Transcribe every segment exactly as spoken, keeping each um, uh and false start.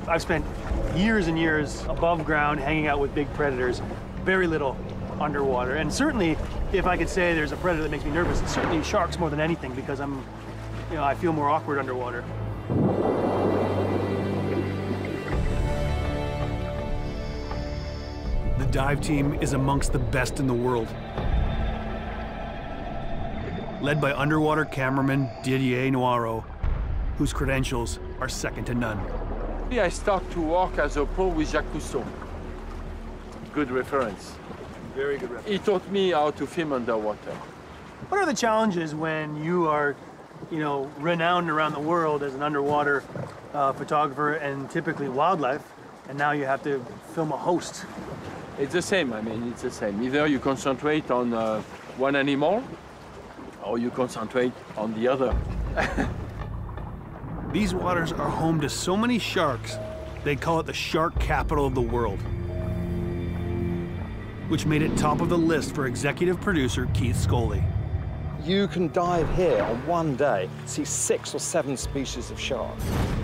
I've spent years and years above ground hanging out with big predators, very little underwater. And certainly, if I could say there's a predator that makes me nervous, it's certainly sharks more than anything, because I'm, you know, I feel more awkward underwater. The dive team is amongst the best in the world. Led by underwater cameraman Didier Noiro, whose credentials are second to none. I start to work as a pro with Jacques Cousteau. Good reference. Very good reference. He taught me how to film underwater. What are the challenges when you are, you know, renowned around the world as an underwater uh, photographer and typically wildlife, and now you have to film a host? It's the same, I mean, it's the same. Either you concentrate on uh, one animal, or you concentrate on the other. These waters are home to so many sharks, they call it the shark capital of the world, which made it top of the list for executive producer Keith Scully. You can dive here on one day, see six or seven species of shark.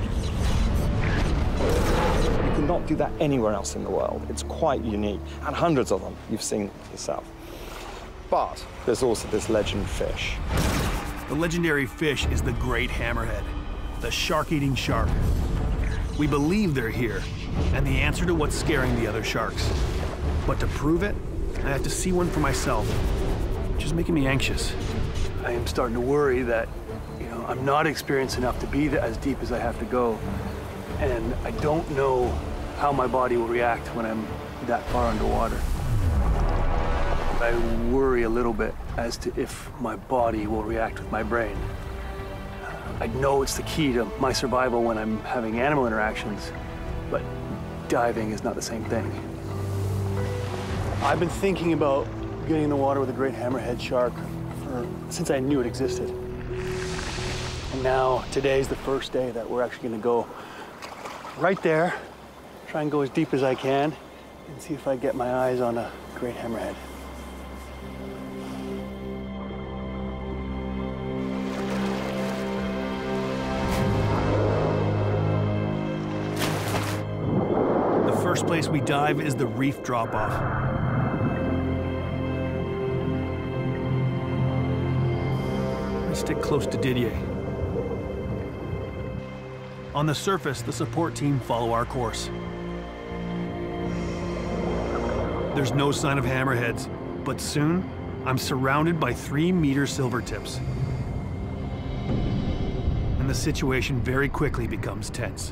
You cannot do that anywhere else in the world. It's quite unique, and hundreds of them you've seen yourself. But there's also this legend fish. The legendary fish is the great hammerhead, the shark-eating shark. We believe they're here, and the answer to what's scaring the other sharks. But to prove it, I have to see one for myself, which is making me anxious. I am starting to worry that, you know, I'm not experienced enough to be as deep as I have to go, and I don't know how my body will react when I'm that far underwater. I worry a little bit as to if my body will react with my brain. I know it's the key to my survival when I'm having animal interactions, but diving is not the same thing. I've been thinking about getting in the water with a great hammerhead shark for, since I knew it existed. And now, today's the first day that we're actually gonna go right there, try and go as deep as I can, and see if I get my eyes on a great hammerhead. The first place we dive is the reef drop-off. I stick close to Didier. On the surface, the support team follow our course. There's no sign of hammerheads, but soon, I'm surrounded by three-meter silvertips. And the situation very quickly becomes tense.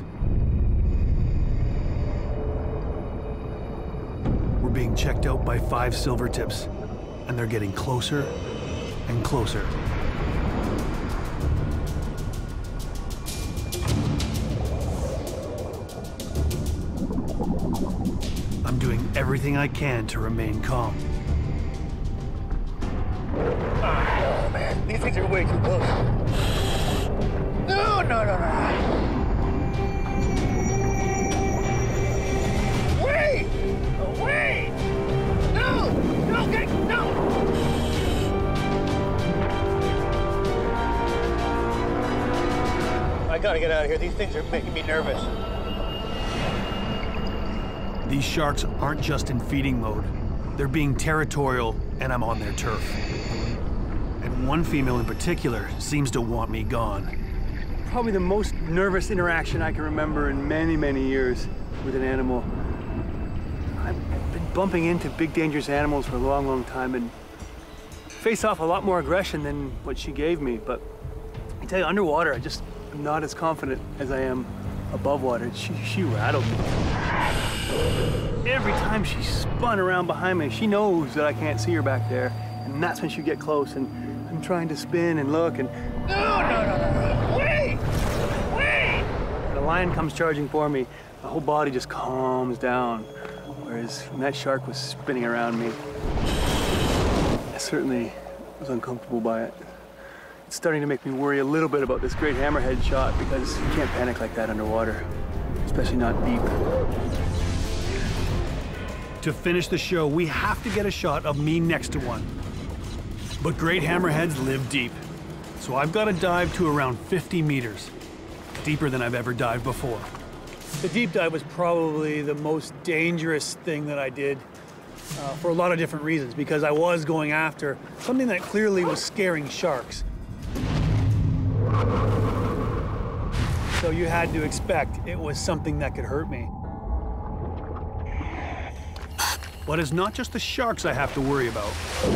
We're being checked out by five silvertips, and they're getting closer and closer. I'm doing everything I can to remain calm. Oh, man, these things are way too close. No, no, no, no. Wait! Oh, wait! No! No, get, no! I gotta get out of here. These things are making me nervous. These sharks aren't just in feeding mode. They're being territorial, and I'm on their turf. And one female in particular seems to want me gone. Probably the most nervous interaction I can remember in many, many years with an animal. I've been bumping into big, dangerous animals for a long, long time and face off a lot more aggression than what she gave me. But I tell you, underwater, I just am not as confident as I am above water. She, she rattled me. Every time she spun around behind me, she knows that I can't see her back there, and that's when she get close, and I'm trying to spin and look, and No, no, no, no, no. Wait! Wait! when a lion comes charging for me, my whole body just calms down, whereas when that shark was spinning around me, I certainly was uncomfortable by it. It's starting to make me worry a little bit about this great hammerhead shot, because you can't panic like that underwater, especially not deep. To finish the show, we have to get a shot of me next to one. But great hammerheads live deep, so I've got to dive to around fifty meters, deeper than I've ever dived before. The deep dive was probably the most dangerous thing that I did uh, for a lot of different reasons, because I was going after something that clearly was scaring sharks. So you had to expect it was something that could hurt me. But it's not just the sharks I have to worry about.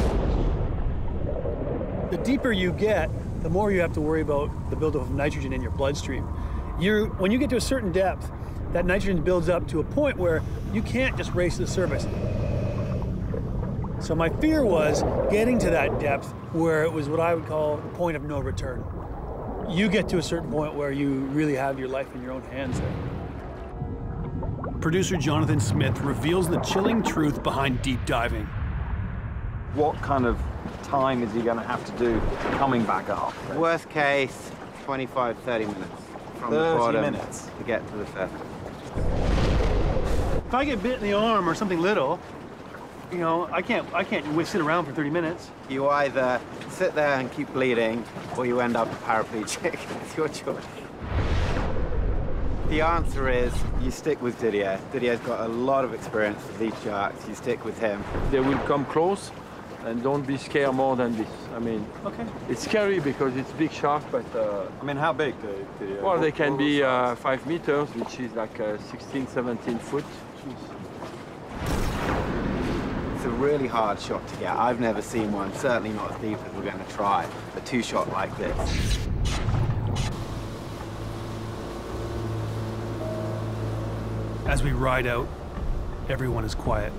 The deeper you get, the more you have to worry about the buildup of nitrogen in your bloodstream. You're, when you get to a certain depth, that nitrogen builds up to a point where you can't just race to the surface. So my fear was getting to that depth where it was what I would call the point of no return. You get to a certain point where you really have your life in your own hands there. Producer Jonathan Smith reveals the chilling truth behind deep diving. What kind of time is he going to have to do coming back up? Worst case, twenty-five, thirty minutes from the thirty bottom minutes to get to the surface. If I get bit in the arm or something little, you know, I can't, I can't sit around for thirty minutes. You either sit there and keep bleeding, or you end up a paraplegic. It's your choice. The answer is you stick with Didier. Didier's got a lot of experience with these sharks. You stick with him. They will come close, and don't be scared more than this. I mean, Okay. it's scary because it's big shark, but uh, I mean, how big do Didier? well, they What- can what be size? uh, five meters, which is like uh, sixteen, seventeen foot. It's a really hard shot to get. I've never seen one, certainly not as deep as we're going to try, a two-shot like this. As we ride out, everyone is quiet.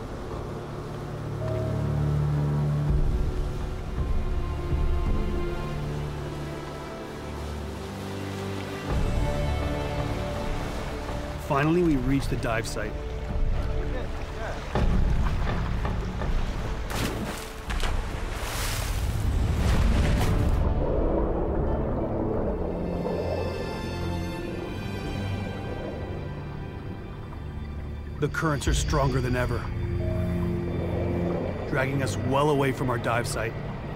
Finally, we reach the dive site. The currents are stronger than ever, dragging us well away from our dive site.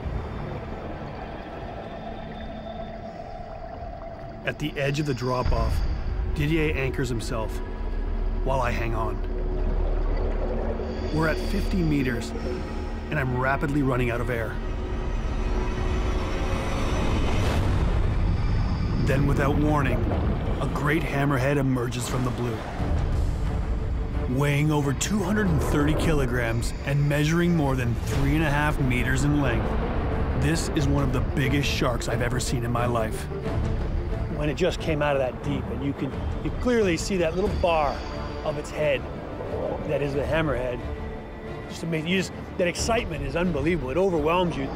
At the edge of the drop-off, Didier anchors himself while I hang on. We're at fifty meters, and I'm rapidly running out of air. Then, without warning, a great hammerhead emerges from the blue. Weighing over two hundred thirty kilograms and measuring more than three and a half meters in length, this is one of the biggest sharks I've ever seen in my life. When it just came out of that deep, and you can you clearly see that little bar of its head that is the hammerhead. Just amazing. You just, that excitement is unbelievable. It overwhelms you.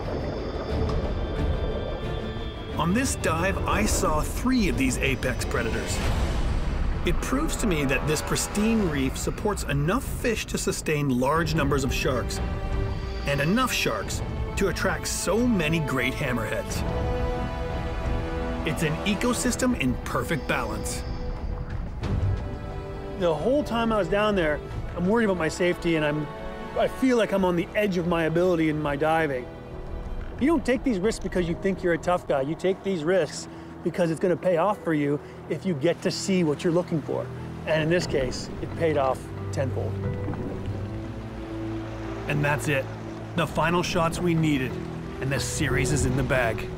On this dive, I saw three of these apex predators. It proves to me that this pristine reef supports enough fish to sustain large numbers of sharks, and enough sharks to attract so many great hammerheads. It's an ecosystem in perfect balance. The whole time I was down there, I'm worried about my safety, and I'm, I feel like I'm on the edge of my ability in my diving. You don't take these risks because you think you're a tough guy. You take these risks because it's going to pay off for you if you get to see what you're looking for. And in this case, it paid off tenfold. And that's it. The final shots we needed, and the series is in the bag.